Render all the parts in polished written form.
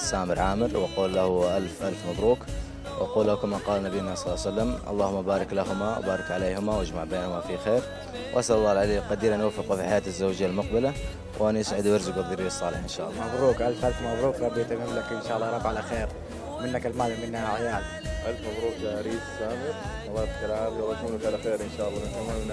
سامر عامر، وأقول له ألف ألف مبروك، وأقول له كما قال نبينا صلى الله عليه وسلم: اللهم بارك لهما وبارك عليهما واجمع بينهما في خير، وأسأل الله العلي القدير أن يوفقه في حياته الزوجية المقبلة، وأن يسعد ويرزقه الذرية الصالحة إن شاء الله. مبروك، ألف ألف مبروك، ربي يتمم لك إن شاء الله يا رب على خير، منك المال ومنها عيال. ألف مبروك يا عريس سامر، الله يعطيك العافية ويشملك على خير إن شاء الله.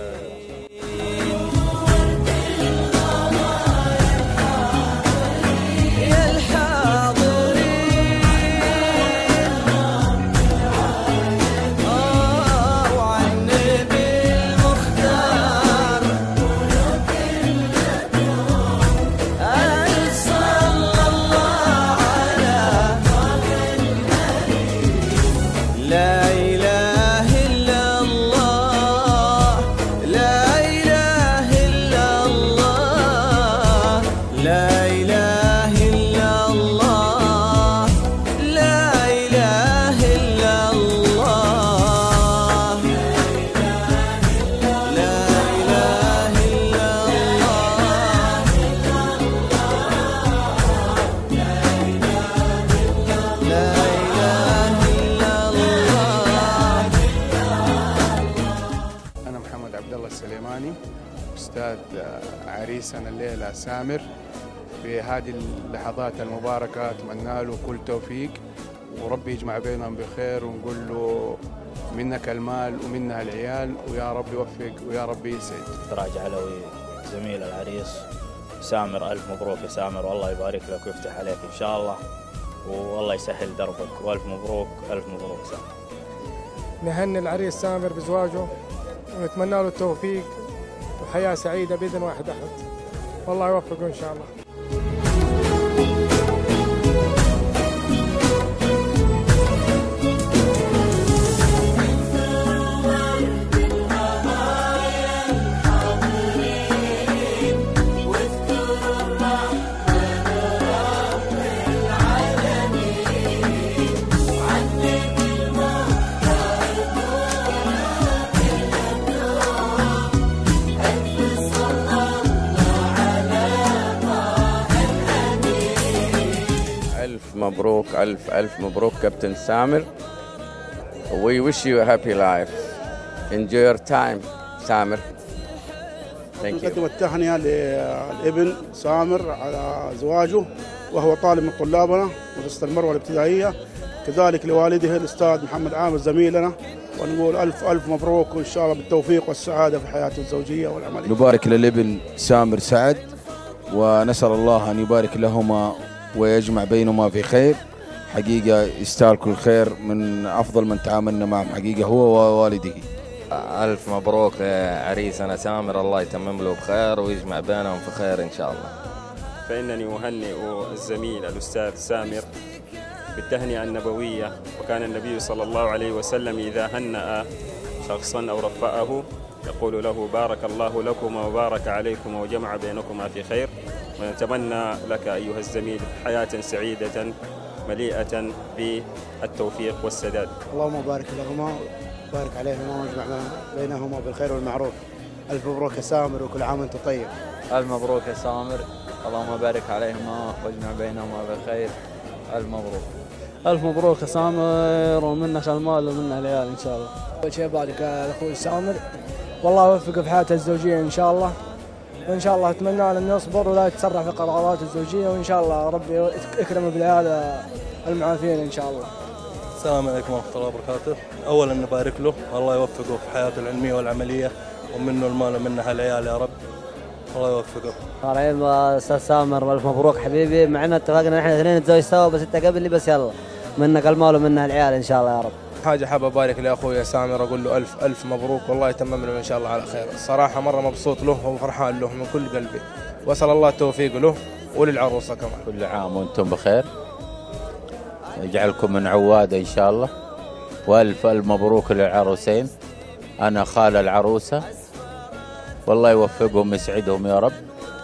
السليماني، أستاذ عريسنا الليلة سامر. في هذه اللحظات المباركة أتمنى له كل توفيق، وربي يجمع بينهم بخير، ونقول له منك المال ومنها العيال، ويا رب يوفق ويا رب يسعد. تراج علوي زميل العريس سامر، ألف مبروك يا سامر، والله يبارك لك ويفتح عليك إن شاء الله، والله يسهل دربك، وألف مبروك ألف مبروك سامر. نهني العريس سامر بزواجه، ونتمنى له التوفيق وحياة سعيدة بإذن واحد أحد، والله يوفقه إن شاء الله. مبروك، ألف ألف مبروك كابتن سامر. We wish you a happy life. Enjoy your time سامر. Thank you. نقدم التهنئة للابن سامر على زواجه، وهو طالب من طلابنا مدرسة المروة الابتدائية، كذلك لوالده الأستاذ محمد عامر زميلنا، ونقول ألف ألف مبروك، وإن شاء الله بالتوفيق والسعادة في حياته الزوجية والعملية. نبارك للابن سامر سعد، ونسأل الله أن يبارك لهما ويجمع بينهما في خير. حقيقة يستاهل كل خير، من أفضل من تعاملنا معهم حقيقة هو ووالده. ألف مبروك عريسنا سامر، الله يتمم له بخير ويجمع بينهم في خير إن شاء الله. فإنني أهنئ الزميل الأستاذ سامر بالتهنئة النبوية، وكان النبي صلى الله عليه وسلم إذا هنأ شخصا أو رفأه يقول له: بارك الله لكما وبارك عليكما وجمع بينكما في خير. ونتمنى لك أيها الزميل حياة سعيدة مليئة بالتوفيق والسداد. اللهم بارك لهما وبارك عليهما واجمع بينهما بالخير والمعروف. ألف مبروك يا سامر، وكل عام وأنت طيب. ألف مبروك يا سامر، اللهم بارك عليهما واجمع بينهما بالخير. ألف مبروك. ألف مبروك يا سامر، ومنك المال ومنها العيال إن شاء الله. أول شيء بارك لأخوي سامر، والله يوفقه في حياته الزوجية إن شاء الله، وإن شاء الله أتمنى له أن يصبر ولا يتسرع في قراراته الزوجية، وإن شاء الله ربي يكرمه بالعيال المعافين إن شاء الله. السلام عليكم ورحمة الله وبركاته. أولا نبارك له، الله يوفقه في حياته العلمية والعملية، ومنه المال ومنها العيال يا رب، الله يوفقه. طالعين أستاذ سامر، ألف مبروك حبيبي، مع إن اتفقنا إحنا اثنين نتزوج سوا، بس أنت قبل لي، بس يلا منك المال ومنها العيال إن شاء الله يا رب. حاجة حاب أبارك لأخوي سامر، أقول له ألف ألف مبروك، والله يتمم له إن شاء الله على خير. الصراحة مرة مبسوط له وفرحان له من كل قلبي، وأسأل الله التوفيق له وللعروسة كمان. كل عام وأنتم بخير، يجعلكم من عوادة إن شاء الله، وألف ألف مبروك للعروسين. أنا خال العروسة، والله يوفقهم ويسعدهم يا رب،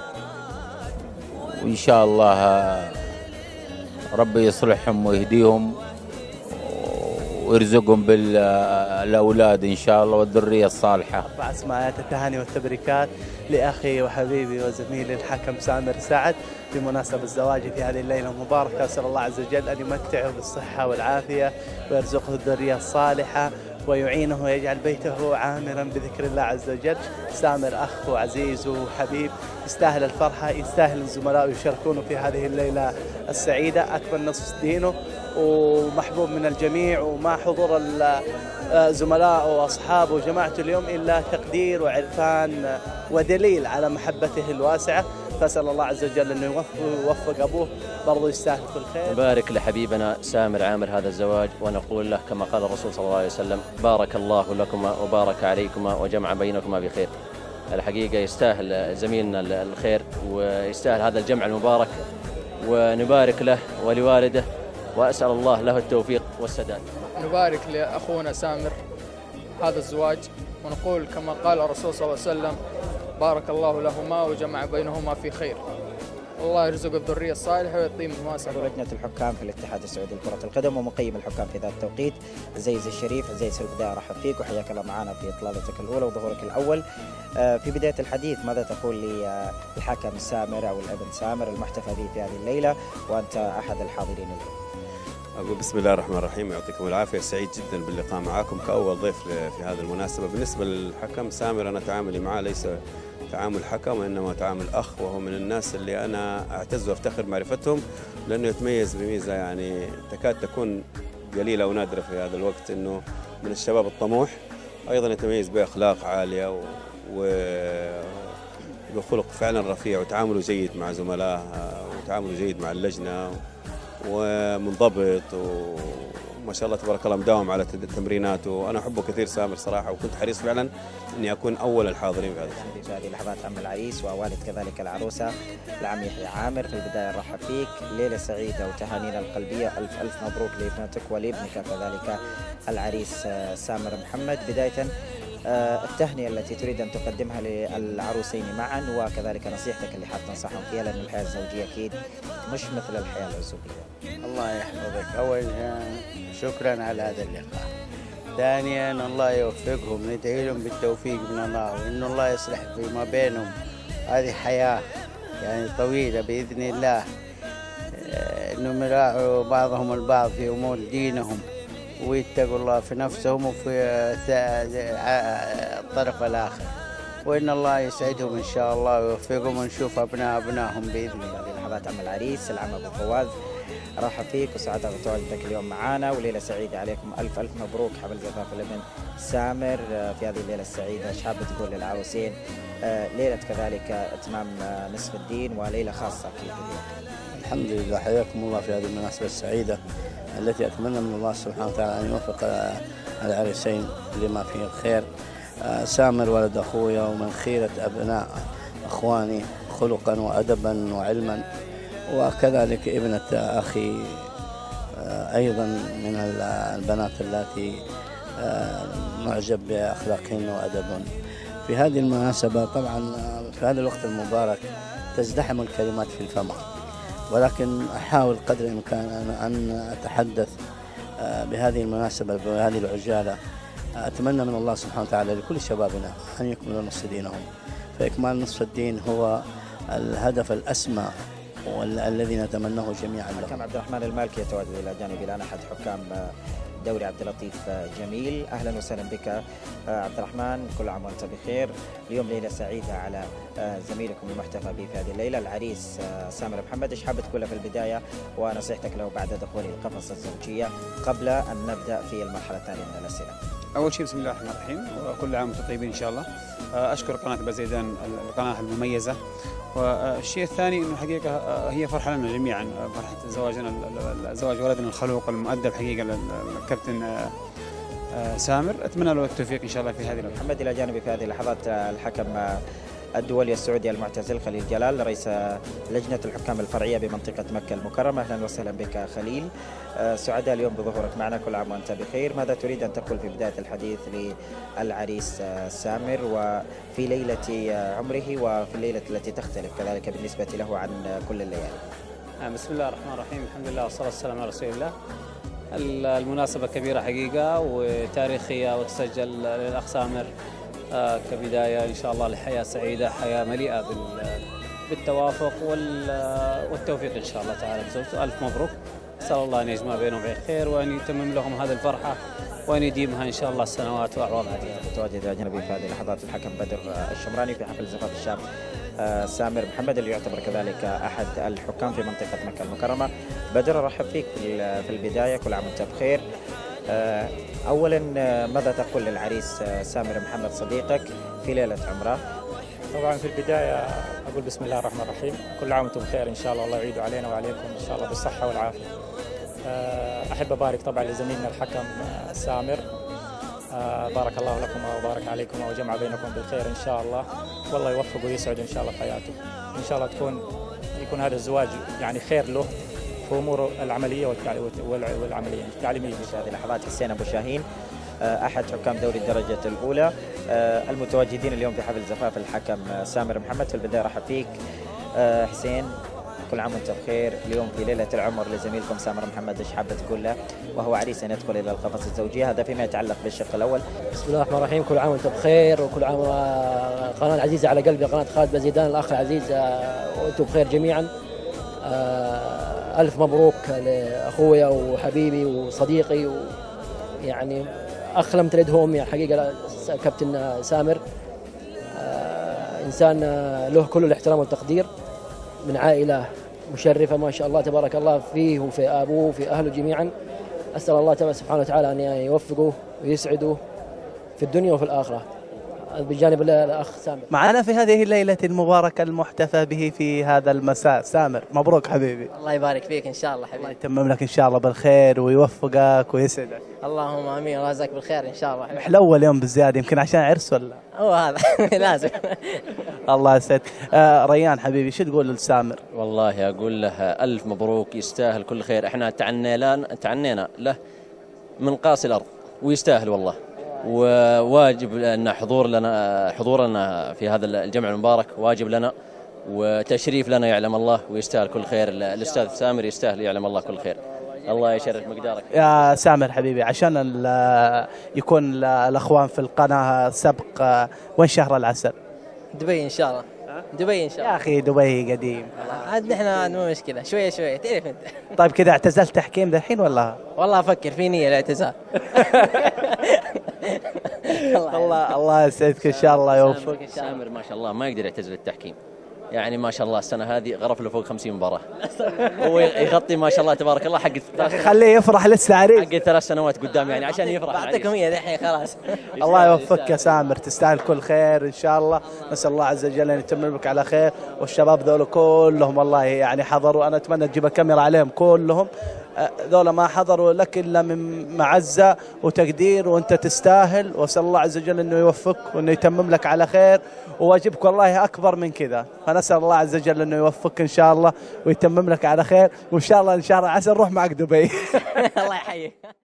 وإن شاء الله ربي يصلحهم ويهديهم ويرزقهم بالأولاد إن شاء الله والذرية الصالحة. أربع أسماءات التهاني والتبريكات لأخي وحبيبي وزميلي الحكم سامر سعد بمناسبة زواجه في هذه الليلة المباركة. أسأل الله عز وجل أن يمتعه بالصحة والعافية ويرزقه الذرية الصالحة ويعينه ويجعل بيته عامرا بذكر الله عز وجل. سامر أخ وعزيز وحبيب، يستاهل الفرحة، يستاهل الزملاء يشاركونه في هذه الليلة السعيدة. أكمل نصف دينه ومحبوب من الجميع، وما حضور الزملاء وأصحابه وجماعته اليوم إلا تقدير وعرفان ودليل على محبته الواسعة. فأسأل الله عز وجل أنه يوفق أبوه، برضو يستاهل كل خير. نبارك لحبيبنا سامر عامر هذا الزواج ونقول له كما قال الرسول صلى الله عليه وسلم: بارك الله لكما وبارك عليكما وجمع بينكما بخير. الحقيقة يستاهل زميلنا الخير ويستاهل هذا الجمع المبارك، ونبارك له ولوالده وأسأل الله له التوفيق والسداد. نبارك لأخونا سامر هذا الزواج ونقول كما قال الرسول صلى الله عليه وسلم: بارك الله لهما وجمع بينهما في خير. الله يرزق الذرية الصالحة ويقيم المواساة. لجنة الحكام في الاتحاد السعودي لكرة القدم ومقيم الحكام في ذات التوقيت عزيز الشريف. عزيز، في البداية أرحب فيك وحياك الله معنا في إطلالتك الأولى وظهورك الأول. في بداية الحديث ماذا تقول للحكم سامر أو الابن سامر المحتفى به في هذه الليلة وأنت أحد الحاضرين اليوم؟ أقول بسم الله الرحمن الرحيم، يعطيكم العافية. سعيد جدا باللقاء معكم كأول ضيف في هذه المناسبة. بالنسبة للحكم سامر أنا تعاملي معه ليس تعامل حكم وإنما تعامل أخ، وهو من الناس اللي أنا أعتز وأفتخر معرفتهم، لأنه يتميز بميزة يعني تكاد تكون قليلة ونادرة في هذا الوقت، إنه من الشباب الطموح، أيضا يتميز بأخلاق عالية وخلق فعلا رفيع، وتعامله جيد مع زملائه وتعامله جيد مع اللجنة، ومنضبط وما شاء الله تبارك الله مداوم على تمريناته. وأنا أحبه كثير سامر صراحة، وكنت حريص فعلا إني أكون أول الحاضرين في هذا الشيء. في هذه اللحظات عم العريس ووالد كذلك العروسة العم يحيى عامر، في البداية نرحب فيك، ليلة سعيدة وتهانينا القلبية، ألف ألف مبروك لابنتك ولابنك كذلك العريس سامر محمد. بداية التهنئة التي تريد أن تقدمها للعروسين معا وكذلك نصيحتك اللي حاب تنصحهم فيها، لأن الحياة الزوجية أكيد مش مثل الحياة العزوبية. الله يحفظك. أولا شكرا على هذا اللقاء. ثانيا الله يوفقهم، ندعي لهم بالتوفيق من الله، وإن الله يصلح فيما بينهم. هذه حياة يعني طويلة بإذن الله، إنهم يراعوا بعضهم البعض في أمور دينهم ويتقوا الله في نفسهم وفي الطرف الآخر، وإن الله يسعدهم إن شاء الله ويوفقهم ونشوف أبنائهم بإذن الله. هذه اللحظات عم العريس العم أبو فواز، رحب فيك وسعادة بتواجدك اليوم معنا وليلة سعيدة عليكم. ألف ألف مبروك حبل زفاف الابن سامر في هذه الليلة السعيدة. ايش حابة تقول للعروسين؟ ليلة كذلك إتمام نصف الدين وليلة خاصة أكيد اليوم. الحمد لله، حياكم الله في هذه المناسبة السعيدة التي أتمنى من الله سبحانه وتعالى أن يوفق العريسين لما فيه الخير. سامر ولد أخويا ومن خيرة أبناء أخواني خلقا وأدبا وعلما، وكذلك ابنة أخي أيضا من البنات التي معجب بأخلاقهن وأدبهن. في هذه المناسبة طبعا في هذا الوقت المبارك تزدحم الكلمات في الفم، ولكن أحاول قدر الإمكان أن أتحدث بهذه المناسبة بهذه العجالة. أتمنى من الله سبحانه وتعالى لكل شبابنا أن يكملوا نصف دينهم، فإكمال نصف الدين هو الهدف الأسمى والذي نتمناه جميعا. حكم عبد الرحمن المالكي يتواجد إلى جانبي الآن أحد حكام دوري عبد اللطيف جميل. أهلا وسهلا بك عبد الرحمن، كل عام وأنت بخير. اليوم ليلة سعيدة على زميلكم المحتفى به في هذه الليلة العريس سامر محمد. ايش حابب تقول في البداية ونصيحتك له بعد دخول القفص الزوجية قبل أن نبدأ في المرحلة الثانية من الأسئلة؟ أول شيء بسم الله الرحمن الرحيم، وكل عام وانتم طيبين إن شاء الله. أشكر قناة بازيدان القناة المميزة. والشيء الثاني إنه حقيقة هي فرحة لنا جميعا، فرحة زواجنا زواج ولدنا الخلوق المؤدب حقيقة الكابتن سامر. أتمنى له التوفيق إن شاء الله في هذه محمد إلى جانبي في هذه اللحظات الحكم الدولي السعودي المعتزل خليل جلال، رئيس لجنة الحكام الفرعية بمنطقة مكة المكرمة. أهلا وسهلا بك خليل، سعداء اليوم بظهورك معنا، كل عام وأنت بخير. ماذا تريد أن تقول في بداية الحديث للعريس سامر وفي ليلة عمره وفي الليلة التي تختلف كذلك بالنسبة له عن كل الليالي؟ بسم الله الرحمن الرحيم، الحمد لله والصلاة والسلام على رسول الله. المناسبة كبيرة حقيقة وتاريخية وتسجل للأخ سامر كبداية إن شاء الله لحياة سعيدة، حياة مليئة بالتوافق والتوفيق إن شاء الله تعالى بزوجته. ألف مبروك، أسأل الله أن يجمع بينهم بخير وأن يتمم لهم هذه الفرحة وأن يديمها إن شاء الله سنوات وأعوام عديدة. متواجد أجنبي في هذه اللحظات الحكم بدر الشمراني في حفل زفاف الشاب سامر محمد اللي يعتبر كذلك أحد الحكام في منطقة مكة المكرمة. بدر أرحب فيك في البداية، كل عام وأنت بخير. أولا ماذا تقول للعريس سامر محمد صديقك في ليلة عمره؟ طبعا في البداية أقول بسم الله الرحمن الرحيم، كل عام وأنتم بخير إن شاء الله، الله يعيد علينا وعليكم إن شاء الله بالصحة والعافية. أحب أبارك طبعا لزميلنا الحكم سامر، بارك الله لكم وبارك عليكم وجمع بينكم بالخير إن شاء الله، والله يوفقه ويسعد إن شاء الله حياته، إن شاء الله يكون هذا الزواج يعني خير له في أموره العملية والعملية التعليمية. في هذه اللحظات حسين أبو شاهين أحد حكام دوري الدرجة الأولى المتواجدين اليوم في حفل زفاف الحكم سامر محمد. في البداية رحب فيك حسين، كل عام وانت بخير. اليوم في ليلة العمر لزميلكم سامر محمد، ايش حابة تقول له وهو عريس ان يدخل الى القفص الزوجية؟ هذا فيما يتعلق بالشق الاول. بسم الله الرحمن الرحيم، كل عام وانت بخير، وكل عام قناة العزيزة على قلبي قناة خالد بزيدان الأخ العزيز وانتم بخير جميعا. ألف مبروك لأخويا وحبيبي وصديقي يعني أخ لم تلده أمي حقيقة كابتن سامر، إنسان له كل الاحترام والتقدير، من عائلة مشرفة ما شاء الله تبارك الله فيه وفي أبوه وفي أهله جميعا. أسأل الله سبحانه وتعالى أن يوفقه ويسعده في الدنيا وفي الآخرة. بجانب الأخ سامر معنا في هذه الليلة المباركة المحتفى به في هذا المساء. سامر مبروك حبيبي. الله يبارك فيك إن شاء الله حبيبي. الله يتمم لك إن شاء الله بالخير ويوفقك ويسعدك. اللهم آمين، الله يجزاك بالخير إن شاء الله حبيبي. محلو اليوم بالزيادة، يمكن عشان عرس ولا؟ هو هذا لازم. الله يسعدك. ريان حبيبي شو تقول لسامر؟ والله أقول له ألف مبروك، يستاهل كل خير. إحنا تعنينا له من قاصي الأرض ويستاهل والله، وواجب أن حضورنا في هذا الجمع المبارك واجب لنا وتشريف لنا يعلم الله، ويستاهل كل خير. الأستاذ سامر يستاهل يعلم الله كل خير، الله يشرف مقدارك يا سامر حبيبي. عشان يكون الأخوان في القناة سبق، وين شهر العسل؟ دبي إن شاء الله. دبي إن شاء الله. يا أخي دبي قديم. عاد نحن مو مشكلة، شوية شوية تعرف أنت. طيب كذا اعتزلت تحكيم ذا الحين ولا؟ والله أفكر في نية الاعتزال. الله يسعدك إن شاء الله يوفقك. سامر ما شاء الله ما يقدر يعتزل التحكيم، يعني ما شاء الله السنة هذه غرف له فوق 50 مباراة. هو يغطي ما شاء الله تبارك الله حق خليه يفرح لسه عريس حق 3 سنوات قدام يعني عشان يفرح. بعطيكم هي الحين خلاص. الله يوفقك يا سامر، تستاهل كل خير إن شاء الله. نسأل الله عز وجل أن يتمم لك على خير. والشباب ذول كلهم والله يعني حضروا، أنا أتمنى تجيب كاميرا عليهم كلهم، ذولا ما حضروا لك إلا من معزة وتقدير، وأنت تستاهل. وأسأل الله عز وجل أنه يوفقك وأنه يتمم لك على خير، وواجبك والله أكبر من كذا، فنسأل الله عز وجل أنه يوفقك إن شاء الله ويتمم لك على خير، وإن شاء الله إن شاء الله عسى نروح معك دبي. الله يحييك.